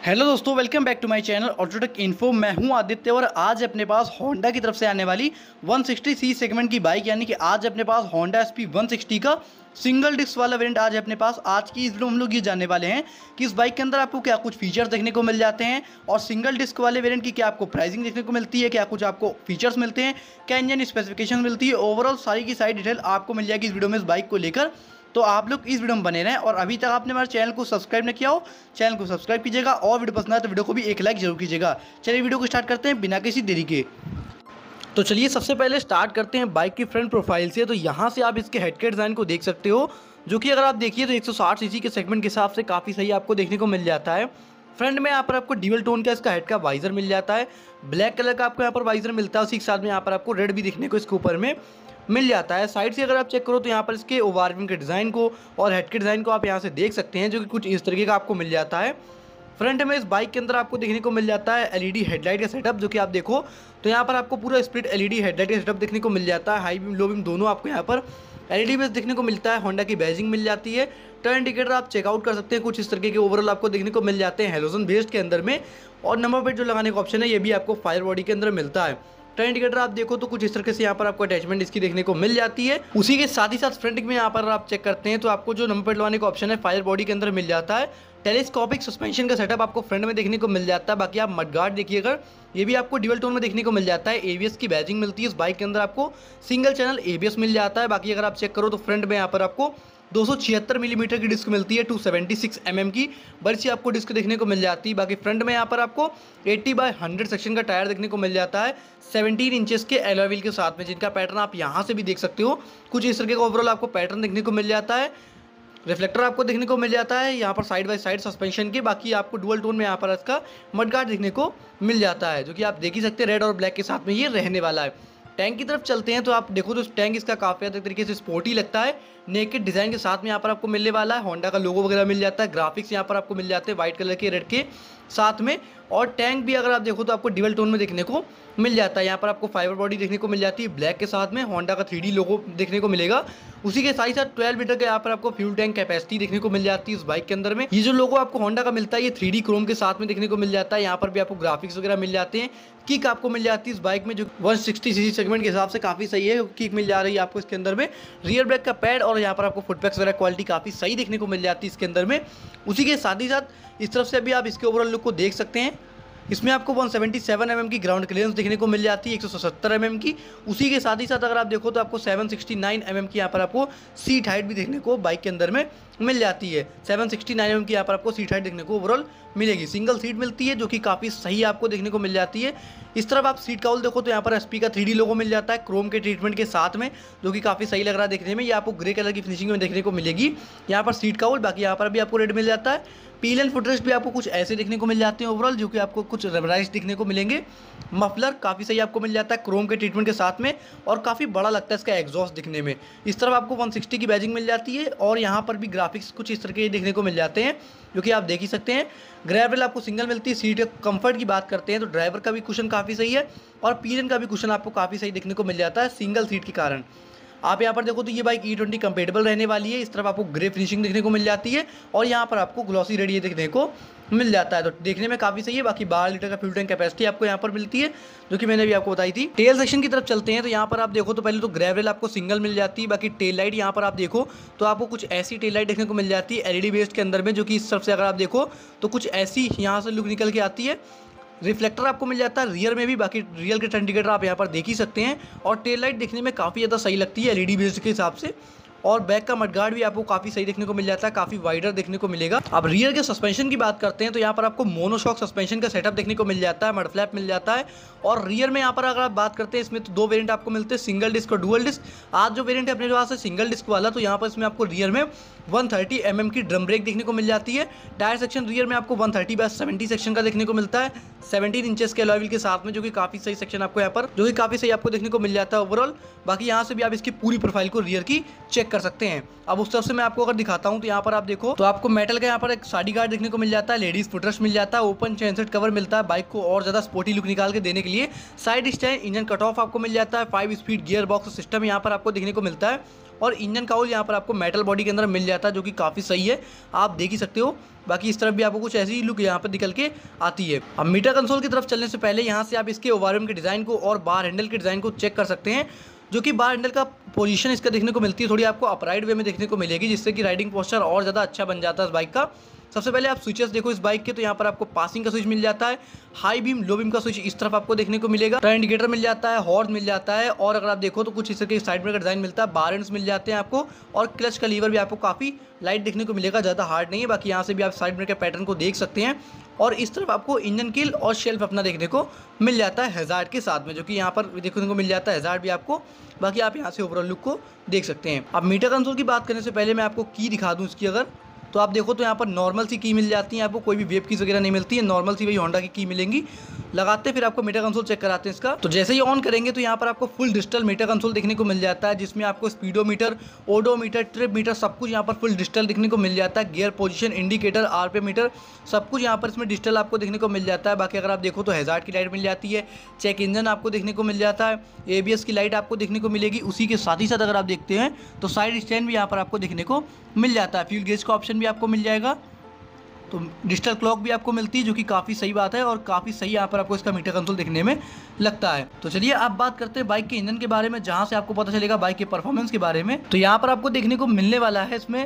Hello दोस्तों, welcome back to my channel autotech info. मैं हूं आदित्य और आज अपने पास होंडा की तरफ से आने वाली 160 सेगमेंट की बाइक यानी कि आज अपने पास होंडा एसपी 160 का सिंगल डिस्क वाला वेरिएंट आज अपने पास। आज की इस वीडियो में हम लोग ये जानने वाले हैं कि इस बाइक के अंदर आपको क्या कुछ फीचर्स देखने को मिल जाते हैं और सिंगल डिस्क वाले वेरिएंट की क्या आपको प्राइसिंग देखने को मिलती है, क्या कुछ आपको फीचर्स मिलते हैं, क्या इंजन स्पेसिफिकेशन मिलती है। ओवरऑल सारी की सारी डिटेल आपको मिल जाएगी इस वीडियो में इस बाइक को लेकर। तो आप लोग इस वीडियो में बने रहें और अभी तक आपने हमारे चैनल को सब्सक्राइब नहीं किया हो, चैनल को सब्सक्राइब कीजिएगा और वीडियो पसंद आए तो वीडियो को भी एक लाइक जरूर कीजिएगा। चलिए वीडियो को स्टार्ट करते हैं बिना किसी देरी के। तो चलिए सबसे पहले स्टार्ट करते हैं बाइक की फ्रंट प्रोफाइल से। तो यहाँ से आप इसके हेड के डिज़ाइन को देख सकते हो, जो कि अगर आप देखिए तो 160 सीसी के सेगमेंट के हिसाब से काफ़ी सही आपको देखने को मिल जाता है। फ्रंट में यहाँ पर आपको ड्यूअल टोन का इसका हेड का वाइजर मिल जाता है, ब्लैक कलर का आपको यहाँ पर वाइजर मिलता है। उसी के साथ में यहाँ पर आपको रेड भी देखने को इसके ऊपर में मिल जाता है। साइड से अगर आप चेक करो तो यहाँ पर इसके ओवरविंग के डिज़ाइन को और हेड के डिज़ाइन को आप यहाँ से देख सकते हैं, जो कि कुछ इस तरीके का आपको मिल जाता है। फ्रंट में इस बाइक के अंदर आपको देखने को मिल जाता है एलईडी हेडलाइट का सेटअप, जो कि आप देखो तो यहाँ पर आपको पूरा स्प्लिट एलईडी हेडलाइट का सेटअप देखने को मिल जाता है। हाई बीम लो बीम दोनों आपको यहाँ पर एलईडी बेस देखने को मिलता है। होंडा की बैजिंग मिल जाती है। टर्न इंडिकेटर आप चेकआउट कर सकते हैं, कुछ इस तरीके के ओवरऑल आपको देखने को मिल जाते हैं हेलोजन बेस्ड के अंदर में। और नंबर प्लेट जो लगाने का ऑप्शन है ये भी आपको फायर बॉडी के अंदर मिलता है। टर्न इंडिकेटर आप देखो तो कुछ इस तरीके से यहाँ पर आपको अटैचमेंट इसकी देखने को मिल जाती है। उसी के साथ ही साथ फ्रंट में यहाँ पर आप चेक करते हैं तो आपको जो नंबर प्लेट लगाने का ऑप्शन है फायर बॉडी के अंदर मिल जाता है। टेलीस्कोपिक सस्पेंशन का सेटअप आपको फ्रंट में देखने को मिल जाता है। बाकी आप मडगार्ड देखिए अगर ये भी आपको ड्यूअल टोन में देखने को मिल जाता है। एबीएस की बैजिंग मिलती है इस बाइक के अंदर, आपको सिंगल चैनल एबीएस मिल जाता है। बाकी अगर आप चेक करो तो फ्रंट में यहाँ पर आपको 276 मिलीमीटर की डिस्क मिलती है, 276 की बड़ी सी आपको डिस्क देखने को मिल जाती है। बाकी फ्रंट में यहाँ पर आपको 80/100 सेक्शन का टायर देखने को मिल जाता है, 17 इंचेस के एलॉय व्हील के साथ में, जिनका पैटर्न आप यहाँ से भी देख सकते हो। कुछ इस तरीके का ओवरऑल आपको पैटर्न देखने को मिल जाता है। रिफ्लेक्टर आपको देखने को मिल जाता है यहाँ पर साइड बाय साइड सस्पेंशन के। बाकी आपको डुअल टोन में यहाँ पर इसका मडगार्ड देखने को मिल जाता है, जो कि आप देख ही सकते हैं रेड और ब्लैक के साथ में ये रहने वाला है। टैंक की तरफ चलते हैं तो आप देखो तो टैंक इसका काफ़ी ज़्यादा तरीके से स्पोर्टी लगता है। नेकेड डिज़ाइन के साथ में यहाँ पर आपको मिलने वाला है। होंडा का लोगो वगैरह मिल जाता है, ग्राफिक्स यहाँ पर आपको मिल जाते हैं वाइट कलर के रेड के साथ में। और टैंक भी अगर आप देखो तो आपको ड्यूअल टोन में देखने को मिल जाता है। यहाँ पर आपको फाइबर बॉडी देखने को मिल जाती है ब्लैक के साथ में। होंडा का 3D लोगो देखने को मिलेगा। उसी के साथ ही साथ 12 लीटर का यहाँ पर आपको फ्यूल टैंक कैपेसिटी देखने को मिल जाती है इस बाइक के अंदर में। ये जो लोगो आपको होंडा का मिलता है ये 3D क्रोम के साथ में देखने को मिल जाता है। यहाँ पर भी आपको ग्राफिक्स वगैरह मिल जाते हैं। किक आपको मिल जाती है इस बाइक में, जो 160 सीसी सेगमेंट के हिसाब से काफ़ी सही है। किक मिल जा रही है आपको इसके अंदर में। रियर ब्रेक का पैड और यहाँ पर आपको फुटपैक्स वगैरह क्वालिटी काफ़ी सही देखने को मिल जाती है इसके अंदर में। उसी के साथ ही साथ इस तरफ से भी आप इसके ओवरऑल लुक को देख सकते हैं। इसमें आपको 177 की ग्राउंड क्लियरेंस देखने को मिल जाती है, 177 की। उसी के साथ ही साथ अगर आप देखो तो आपको 769 की यहाँ पर आपको सीट हाइट भी देखने को बाइक के अंदर में मिल जाती है। 769 की यहाँ पर आपको सीट हाइट देखने को ओवरऑल मिलेगी। सिंगल सीट मिलती है, जो कि काफ़ी सही आपको देखने को मिल जाती है। इस तरफ आप सीट काउल देखो तो यहाँ पर एसपी का 3D लोगो मिल जाता है क्रोम के ट्रीटमेंट के साथ में, जो कि काफ़ी सही लग रहा है देखने में। ये आपको ग्रे कलर की फिनिशिंग में देखने को मिलेगी यहाँ पर सीट काउल। बाकी यहाँ पर भी आपको रेड मिल जाता है। पील एंड फुटरेस्ट भी आपको कुछ ऐसे देखने को मिल जाते हैं ओवरऑल, जो कि आपको कुछ रबराइज देखने को मिलेंगे। मफलर काफ़ी सही आपको मिल जाता है क्रोम के ट्रीटमेंट के साथ में और काफ़ी बड़ा लगता है इसका एग्जॉस्ट दिखने में। इस तरफ आपको 160 की बैजिंग मिल जाती है और यहाँ पर भी ग्राफिक्स कुछ इस तरह के देखने को मिल जाते हैं, जो कि आप देख ही सकते हैं। ग्रैब रेल आपको सिंगल मिलती है। सीट कंफर्ट की बात करते हैं तो ड्राइवर का भी कुशन काफ़ी सही है और पीलियन का भी कुशन आपको काफ़ी सही देखने को मिल जाता है सिंगल सीट के कारण। आप यहाँ पर देखो तो ये बाइक E20 कंपेटेबल रहने वाली है। इस तरफ आपको ग्रे फिनिशिंग देखने को मिल जाती है और यहाँ पर आपको ग्लॉसी रेड ये देखने को मिल जाता है, तो देखने में काफ़ी सही है। बाकी 12 लीटर का फ्यूल टैंक कैपेसिटी आपको यहाँ पर मिलती है, जो कि मैंने भी आपको बताई थी। टेल सेक्शन की तरफ चलते हैं तो यहाँ पर आप देखो तो पहले तो ग्रैब रेल आपको सिंगल मिल जाती है। बाकी टेल लाइट यहाँ पर आप देखो तो आपको कुछ ऐसी टेल लाइट देखने को मिल जाती है एलईडी बेस्ड के अंदर में, जो कि इस तरफ से अगर आप देखो तो कुछ ऐसी यहाँ से लुक निकल के आती है। रिफ्लेक्टर आपको मिल जाता है रियर में भी। बाकी रियर के इंडिकेटर आप यहाँ पर देख ही सकते हैं और टेल लाइट देखने में काफ़ी ज़्यादा सही लगती है एलईडी बेस्ड के हिसाब से। और बैक का मडगार्ड भी आपको काफ़ी सही देखने को मिल जाता है, काफ़ी वाइडर देखने को मिलेगा। अब रियर के सस्पेंशन की बात करते हैं तो यहाँ पर आपको मोनोशॉक सस्पेंशन का सेटअप देखने को मिल जाता है, मड फ्लैप मिल जाता है। और रियर में यहाँ पर अगर आप बात करते हैं इसमें तो दो वेरिएंट आपको मिलते हैं, सिंगल डिस्क और डुअल डिस्क। आज जो वेरिएंट है अपने पास है सिंगल डिस्क वाला, तो यहाँ पर इसमें आपको रियर में 130 की ड्रम ब्रेक देखने को मिल जाती है। टायर सेक्शन रियर में आपको 130/70 सेक्शन का देखने को मिलता है, 17 इंचेस के अलॉय व्हील के साथ में, जो कि काफ़ी सही सेक्शन आपको यहाँ पर जो कि काफ़ी सही आपको देखने को मिल जाता है ओवरऑल। बाकी यहाँ से भी आप इसकी पूरी प्रोफाइल को रियर की चेक कर सकते हैं। अब उस तरफ से मैं आपको अगर दिखाता हूँ तो यहाँ पर आप देखो तो आपको मेटल का यहाँ पर एक साडी गार्ड देखने को मिल जाता है, लेडीज फुटरेस्ट मिल जाता है, ओपन चेनसेट कवर मिलता है बाइक को और ज़्यादा स्पोर्टी लुक निकाल के देने के लिए। Side stand engine cut off आपको मिल जाता है, 5 स्पीड गियर बॉक्स सिस्टम यहाँ पर आपको देखने को मिलता है। और इंजन काउल यहाँ पर आपको मेटल बॉडी के अंदर मिल जाता है, जो कि काफ़ी सही है, आप देख ही सकते हो। बाकी इस तरफ भी आपको कुछ ऐसी लुक यहाँ पर निकल के आती है। अब मीटर कंसोल की तरफ चलने से पहले यहाँ से आप इसके ओवरऑल के डिज़ाइन को और बार हैंडल के डिज़ाइन को चेक कर सकते हैं, जो कि बार हैंडल का पोजीशन इसका देखने को मिलती है थोड़ी आपको अपराइट वे में देखने को मिलेगी, जिससे कि राइडिंग पोस्चर और ज़्यादा अच्छा बन जाता है इस बाइक का। सबसे पहले आप स्विचेस देखो इस बाइक के, तो यहाँ पर आपको पासिंग का स्विच मिल जाता है, हाई बीम लो बीम का स्विच इस तरफ आपको देखने को मिलेगा, टर्न इंडिकेटर मिल जाता है, हॉर्न मिल जाता है, और अगर आप देखो तो कुछ इस तरह के साइड में का डिजाइन मिलता है, बार एंड्स मिल जाते हैं आपको, और क्लच का लीवर भी आपको काफ़ी लाइट देखने को मिलेगा, ज़्यादा हार्ड नहीं है। बाकी यहाँ से भी आप साइड में के पैटर्न को देख सकते हैं, और इस तरफ आपको इंजन किल और शेल्फ अपना देखने को मिल जाता है हैजार्ड के साथ में, जो कि यहाँ पर देखने को मिल जाता है हैजार्ड भी आपको। बाकी आप यहाँ से ओवरऑल लुक को देख सकते हैं। अब मीटर कंसोल की बात करने से पहले मैं आपको की दिखा दूँ इसकी, अगर तो आप देखो तो यहाँ पर नॉर्मल सी की मिल जाती है आपको, कोई भी वेब कीज वगैरह नहीं मिलती है, नॉर्मल सी वही होंडा की मिलेंगी। लगाते फिर आपको मीटर कंसोल चेक कराते हैं इसका। तो जैसे ही ऑन करेंगे तो यहाँ पर आपको फुल डिजिटल मीटर कंसोल देखने को मिल जाता है, जिसमें आपको स्पीडोमीटर, ओडोमीटर, ट्रिप मीटर सब कुछ यहाँ पर फुल डिजिटल देखने को मिल जाता है। Gear position, indicator, RPM meter सब कुछ यहाँ पर इसमें डिजिटल आपको देखने को मिल जाता है। बाकी अगर आप देखो तो हैजार्ड की लाइट मिल जाती है, चेक इंजन आपको देखने को मिल जाता है, एबीएस की लाइट आपको देखने को मिलेगी। उसी के साथ ही साथ अगर आप देखते हैं तो साइड स्टैंड भी यहाँ पर आपको देखने को मिल जाता है, फ्यूल गेज का ऑप्शन भी आपको मिल जाएगा, तो डिजिटल क्लॉक भी आपको मिलती है, जो कि काफ़ी सही बात है और काफ़ी सही यहाँ पर आपको इसका मीटर कंसोल देखने में लगता है। तो चलिए अब बात करते हैं बाइक के इंजन के बारे में, जहाँ से आपको पता चलेगा बाइक के परफॉर्मेंस के बारे में। तो यहाँ पर आपको देखने को मिलने वाला है इसमें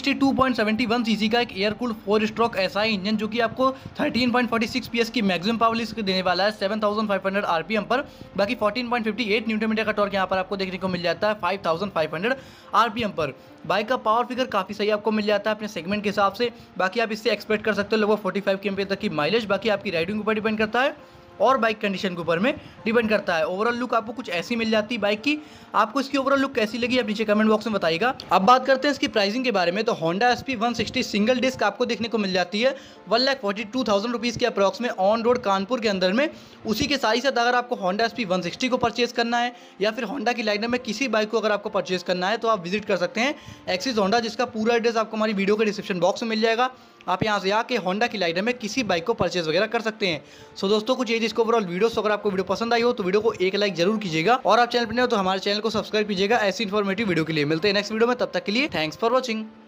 162.71 सीसी का एक air cooled 4 stroke SI engine, जो कि आपको 13.46 पीएस की मैक्सिमम पावर लिफ्ट देने वाला है 7500 आरपीएम पर। बाकी 14.58 न्यूटन मीटर का टॉर्क यहाँ पर आपको देखने को मिल जाता है 5500 आरपीएम पर। बाइक का पावर फिगर काफ़ी सही आपको मिल जाता है अपने सेगमेंट के हिसाब से। बाकी आप इससे एक्सपेक्ट कर सकते हो लगभग 45 km तक की माइलेज। बाकी आपकी राइडिंग के ऊपर डिपेंड करता है और बाइक कंडीशन के ऊपर में डिपेंड करता है। ओवरऑल लुक आपको कुछ ऐसी मिल जाती है बाइक की। आपको इसकी ओवरऑल लुक कैसी लगी आप नीचे कमेंट बॉक्स में बताइएगा। अब बात करते हैं इसकी प्राइसिंग के बारे में। तो होंडा एसपी 160 सिंगल डिस्क आपको देखने को मिल जाती है 1,42,000 रुपीज़ के अप्रॉक्स में ऑन रोड कानपुर के अंदर में। उसी के साथ ही साथ अगर आपको होंडा एसपी 160 को परचेज करना है या फिर होंडा की लाइनअप में किसी बाइक को अगर आपको परचेज करना है तो आप विजिट कर सकते हैं एक्सिस होंडा, जिसका पूरा एड्रेस आपको हमारी वीडियो के डिस्क्रिप्शन बॉक्स में मिल जाएगा। आप यहाँ से आके होंडा की लाइनअप में किसी बाइक को परचेज वगैरह कर सकते हैं। सो दोस्तों कुछ ये जिसको ओवरऑल वीडियो, अगर आपको वीडियो पसंद आई हो तो वीडियो को एक लाइक जरूर कीजिएगा, और आप चैनल पर नए हो तो हमारे चैनल को सब्सक्राइब कीजिएगा ऐसी इन्फॉर्मेटिव वीडियो के लिए। मिलते हैं नेक्स्ट वीडियो में, तब तक के लिए थैंक्स फॉर वॉचिंग।